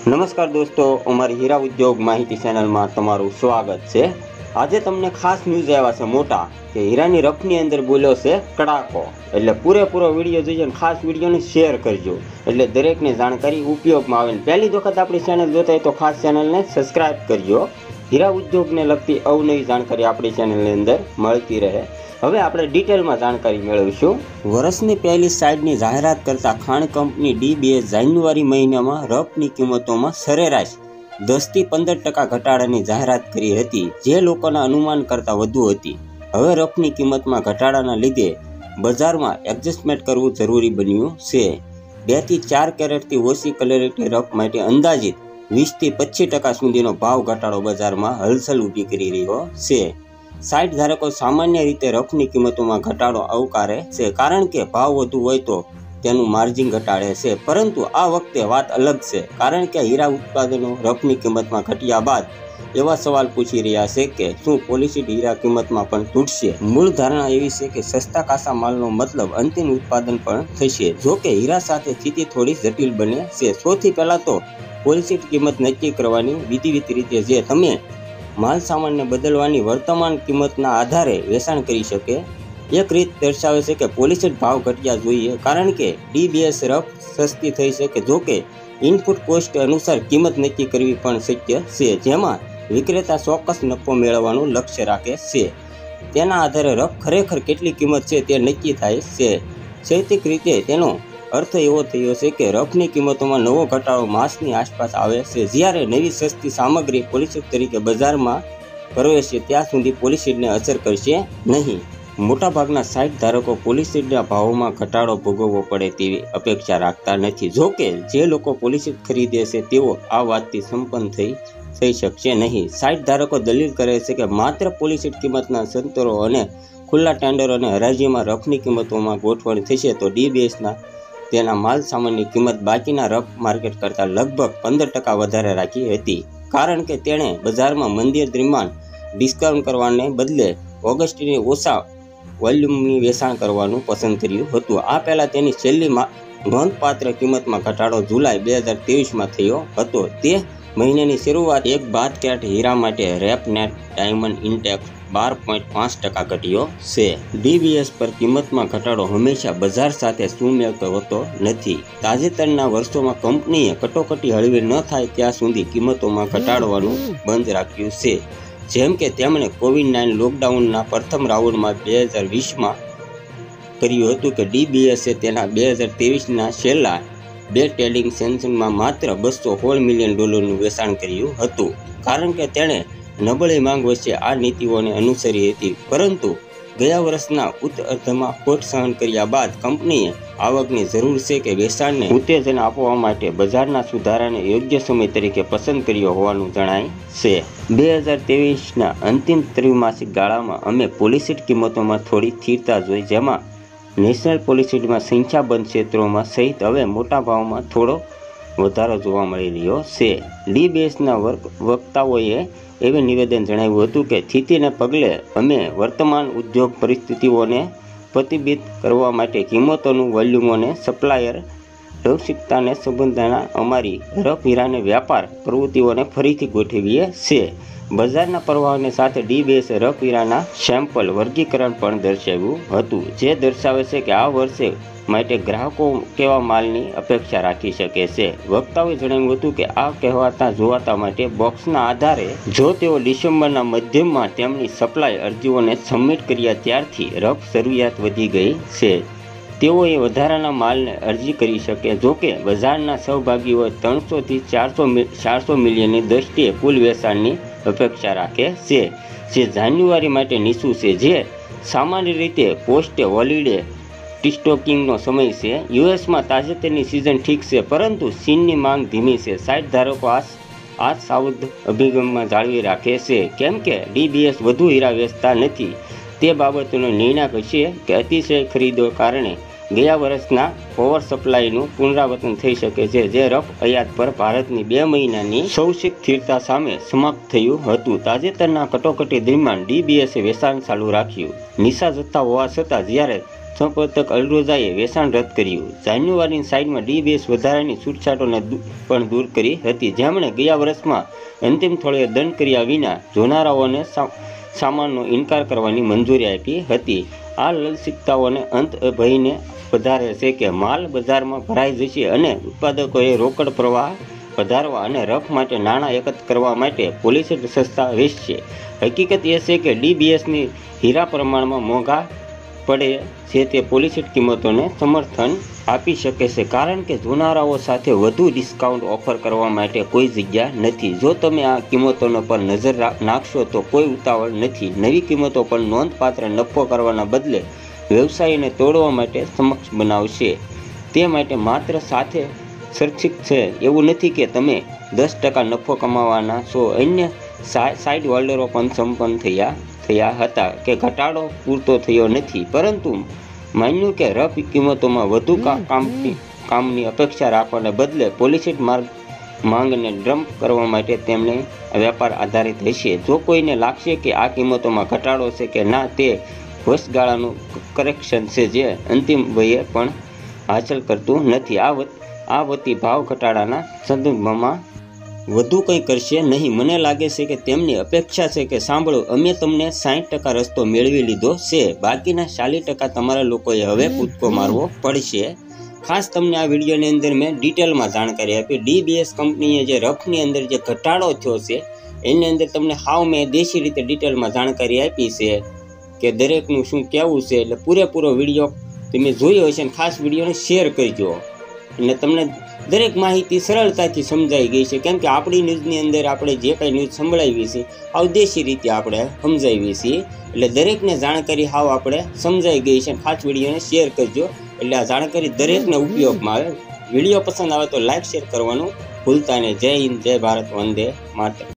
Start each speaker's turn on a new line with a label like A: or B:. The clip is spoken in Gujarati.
A: નમસ્કાર દોસ્તો, અમારી હીરા ઉદ્યોગ માહિતી ચેનલમાં તમારું સ્વાગત છે। આજે તમને ખાસ ન્યૂઝ આવ્યા છે મોટા કે હીરાની રફની અંદર બોલ્યો છે કડાકો। એટલે પૂરેપૂરો વિડીયો જોઈએ અને ખાસ વિડીયોને શેર કરજો એટલે દરેકને જાણકારી ઉપયોગમાં આવે। પહેલી વખત આપણી ચેનલ જોતા હોય તો ખાસ ચેનલને સબસ્ક્રાઇબ કરજો। હીરા ઉદ્યોગને લગતી અવનવી જાણકારી આપણી ચેનલની અંદર મળતી રહે। હવે આપણે ડિટેલમાં જાણકારી મેળવીશું। વર્ષની પહેલી સાઇડની જાહેરાત કરતા ખાણ કંપની ડીબીએસ જાન્યુઆરી મહિનામાં રફની કિંમતોમાં સરેરાશ 10 થી 15% ઘટાડાની જાહેરાત કરી હતી, જે લોકોના અનુમાન કરતાં વધુ હતી। હવે રફની કિંમતમાં ઘટાડાના લીધે બજારમાં એડજસ્ટમેન્ટ કરવું જરૂરી બન્યું છે। 2 થી 4 કેરેટથી ઓછી ક્લેરિટી રફ માટે અંદાજિત 20 થી 25% સુધીનો ભાવ ઘટાડો બજારમાં હલચલ ઊભી કરી રહ્યો છે। સાઇટ ધારકો સામાન્ય રીતે રફની કિંમતોમાં ઘટાડો આવકારે છે, કારણ કે ભાવ વધુ હોય તો તેનું માર્જિન ઘટાડે છે। પરંતુ આ વખતે વાત અલગ છે, કારણ કે હીરા ઉત્પાદનો રફની કિંમતમાં ઘટ્યા બાદ એવા સવાલ પૂછી રહ્યા છે કે શું પોલિશિડ હીરા કિંમતમાં પણ તૂટશે। મૂળ ધારણા એવી છે કે સસ્તા કાચા માલનો મતલબ અંતિમ ઉત્પાદન પણ થશે। જો કે હીરા સાથે સ્થિતિ થોડી જટિલ બને છે। સૌથી પહેલાં તો પોલિશિડ કિંમત નક્કી કરવાની વિધિવત રીતે જે તમે માલ સામાનને બદલવાની વર્તમાન કિંમતના આધારે વેચાણ કરી શકે। એક રીત દર્શાવે છે કે પોલિશિડ ભાવ ઘટ્યા જોઈએ, કારણ કે ડીબીએસ રફ સસ્તી થઈ શકે। જો કે ઇનપુટ કોસ્ટ અનુસાર કિંમત નક્કી કરવી પણ શક્ય છે, જેમાં વિક્રેતા ચોક્કસ નફો મેળવવાનું લક્ષ્ય રાખે છે। તેના આધારે રફ ખરેખર કેટલી કિંમત છે તે નક્કી થાય છે। સૈદ્ધાંતિક રીતે તેનો અર્થ એવો થયો છે કે રફની કિંમતોમાં નવો ઘટાડો માસની આસપાસ આવે છે, જ્યારે નવી સસ્તી સામગ્રી પોલિશિડ તરીકે બજારમાં પ્રવેશશે ત્યાં સુધી પોલિશિડને અસર કરશે નહીં। મોટાભાગના સાઇટ ધારકો પોલિશિડના ભાવોમાં ઘટાડો ભોગવવો પડે તેવી અપેક્ષા રાખતા નથી। જો કે જે લોકો પોલિશિડ ખરીદે છે તેઓ આ વાતથી સંપન્ન થઈ શકશે નહીં। સાઇટ ધારકો દલીલ કરે છે કે માત્ર પોલિશિડ કિંમતના સંતરો અને ખુલ્લા ટેન્ડર અને હરાજીમાં રફની કિંમતોમાં ગોઠવણ થશે તો ડીબીએસના તેના માલ સામાનની કિંમત બાકીના રફ માર્કેટ કરતાં લગભગ 15% વધારે રાખી હતી, કારણ કે તેણે બજારમાં મંદી દરમિયાન ડિસ્કાઉન્ટ કરવાને બદલે ઓગસ્ટની ઓછા વોલ્યુમની વેચાણ કરવાનું પસંદ કર્યું હતું। આ પહેલાં તેની છેલ્લી નોંધપાત્ર કિંમતમાં ઘટાડો જુલાઈ 2023માં થયો હતો। તે મહિનાની શરૂઆત 1 કેરેટ હીરા માટે રેપ નેટ ડાયમંડ ઇન્ડેક્સ 12.5% ઘટ્યો છે। ડીબીએસ પર કિંમતમાં ઘટાડો હંમેશા બજાર સાથે સુમેળ હોતો નથી। તાજેતરના વર્ષોમાં કંપનીએ કટોકટી હળવી ન થાય ત્યાં સુધી કિંમતોમાં ઘટાડવાનું બંધ રાખ્યું છે। જેમ કે તેમણે કોવિડ-19 લોકડાઉનના પ્રથમ રાઉન્ડમાં 2020માં કર્યું હતું કે ડીબીએસે તેના 2023ના છેલ્લા 2 ટ્રેડિંગ સેશનમાં માત્ર $216 મિલિયન વેચાણ કર્યું હતું, કારણ કે તેણે નબળી માંગ વચ્ચે આ નીતિઓને અનુસરી હતી। પરંતુ ગયા વર્ષના ઉત્તરાર્ધમાં ખોટ સહન કર્યા બાદ કંપનીએ આવકની જરૂર છે કે વેચાણને ઉત્તેજન આપવા માટે બજારના સુધારાને યોગ્ય સમય તરીકે પસંદ કર્યો હોવાનું જણાય છે। 2023ના અંતિમ ત્રિમાસિક ગાળામાં અમે પોલિશિડ કિંમતોમાં થોડી સ્થિરતા જોઈ, જેમાં નેશનલ પોલિશિડમાં સંખ્યાબંધ ક્ષેત્રોમાં સહિત હવે મોટા ભાવમાં થોડો વધારો જોવા મળી રહ્યો છે। ડીબીએસના વક્તાઓએ એવું નિવેદન જણાવ્યું હતું કે સ્થિતિને પગલે અમે વર્તમાન ઉદ્યોગ પરિસ્થિતિઓને પ્રતિબિંબિત કરવા માટે કિંમતોનું વોલ્યુમોને સપ્લાયર લવચિકતાને સંબંધના અમારી રફ હીરાને વ્યાપાર પ્રવૃત્તિઓને ફરીથી ગોઠવીએ છીએ। બજારના પ્રવાહની સાથે ડીબીએસે રફ હીરાના સેમ્પલ વર્ગીકરણ પણ દર્શાવ્યું હતું, જે દર્શાવે છે કે આ વર્ષે માટે ગ્રાહકો કેવા માલની અપેક્ષા રાખી શકે છે। વક્તાઓએ જણાવ્યું હતું કે આ કહેવાતા જોવાતા માટે બોક્સના આધારે જો તેઓ ડિસેમ્બરના મધ્યમાં તેમની સપ્લાય અરજીઓને સબમિટ કર્યા ત્યારથી રફ જરૂરિયાત વધી ગઈ છે। તેઓએ વધારાના માલને અરજી કરી શકે। જો કે બજારના સહભાગીઓ 300 થી 400 મિલિયનની દ્રષ્ટિએ કુલ વેચાણની અપેક્ષા રાખે છે, જે જાન્યુઆરી માટે નીચું છે, જે સામાન્ય રીતે પોસ્ટ હોલિડે ડિસ્ટોકિંગનો સમય છે। યુએસમાં તાજેતરની સિઝન ઠીક છે, પરંતુ ચીનની માંગ ધીમી છે। સાઇટ ધારકો આ સાવધ અભિગમમાં જાળવી રાખે છે, કેમ કે ડીબીએસ વધુ હીરા વેચતા નથી તે બાબતનો નિર્ણાયક છે કે અતિશય ખરીદો કારણે ગયા વર્ષના ઓવર સપ્લાયનું પુનરાવર્તન થઈ શકે છે, જે રફ આયાત પર ભારતની 2 મહિનાની સૌશિક સ્થિરતા સામે સમાપ્ત થયું હતું. તાજેતરના કટોકટી દરમિયાન DBSએ વેચાણ ચાલુ રાખ્યું. નીચા જથ્થા હોવા છતાં જ્યારે સંપાદક અલરોઝાએ વેચાણ રદ કર્યું. જાન્યુઆરીની સાઇડમાં DBS વધારાની છૂટછાટોને પણ દૂર કરી હતી, જેમણે ગયા વર્ષમાં અંતિમ થોડે દંડ કર્યા વિના જોનારાઓને સામાનનો ઇનકાર કરવાની મંજૂરી આપી હતી. આ લલચિકતાઓને અંત ભયને વધારે છે કે માલ બજારમાં ભરાઈ જશે અને ઉત્પાદકોએ રોકડ પ્રવાહ વધારવા અને રફ માટે નાણાં એકત્ર કરવા માટે પોલિસી સસ્તા વેચશે. હકીકત એ છે કે DBSની હીરા પ્રમાણમાં મોંઘા પડે છે તે પોલિસી કિંમતોને સમર્થન આપી શકે છે, કારણ કે જોનારાઓ સાથે વધુ ડિસ્કાઉન્ટ ઓફર કરવા માટે કોઈ જગ્યા નથી. જો તમે આ કિંમતોનો પર નજર નાખશો તો કોઈ ઉતાવળ નથી. નવી કિંમતો પર નોંધપાત્ર નફો કરવાના બદલે વ્યવસાયને તોડવા માટે સક્ષમ બનાવશે. તે માટે માત્ર સાથે સુરક્ષિત છે એવું નથી કે તમે 10% નફો કમાવાના છો. અન્ય સાઇડ હોલ્ડરો પણ સંપન્ન થયા હતા કે ઘટાડો પૂરતો થયો નથી, પરંતુ માન્યું કે રફ કિંમતોમાં વધુ કામની અપેક્ષા રાખવાને બદલે પોલિસી માંગને ડમ્પ કરવા માટે તેમને વેપાર આધારિત હશે. જો કોઈને લાગશે કે આ કિંમતોમાં ઘટાડો છે કે ના, તે વચગાળાનું કરેક્શન છે જે અંતિમ વયે પણ હાંસલ કરતું નથી. આ વતી ભાવ ઘટાડાના સંદર્ભમાં વધુ કંઈ કરશે નહીં. મને લાગે છે કે તેમની અપેક્ષા છે કે સાંભળો, અમે તમને 60% રસ્તો મેળવી લીધો છે, બાકીના 40% તમારા લોકોએ હવે કૂદકો મારવો પડશે. ખાસ તમને આ વિડીયોની અંદર મેં ડિટેલમાં જાણકારી આપી. DBS કંપનીએ જે રફની અંદર જે ઘટાડો થયો છે એની અંદર તમને મેં દેશી રીતે ડિટેલમાં જાણકારી આપી છે કે દરેકનું શું કહેવું છે. એટલે પૂરેપૂરો વિડીયો તમે જોયો હશે અને ખાસ વિડીયોને શેર કરજો. અને તમને દરેક માહિતી સરળતાથી સમજાઈ ગઈ છે, કેમ કે આપણી ન્યૂઝની અંદર આપણે જે કંઈ ન્યૂઝ સંભળાવી છે દેશી રીતે આપણે સમજાવી છીએ. એટલે દરેકને જાણકારી આપણે સમજાઈ ગઈ છે. ખાસ વિડીયોને શેર કરજો એટલે આ જાણકારી દરેકને ઉપયોગમાં આવે. વિડીયો પસંદ આવે તો લાઈક શેર કરવાનું ભૂલતા નહીં. જય હિન્દ, જય ભારત, વંદે માતરમ.